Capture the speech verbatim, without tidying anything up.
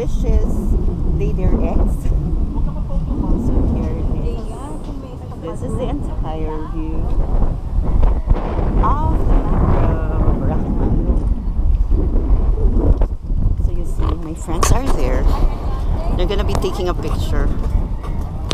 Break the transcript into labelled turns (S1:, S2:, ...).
S1: fishes lay their eggs. So here it is. This is the entire view of the mountain.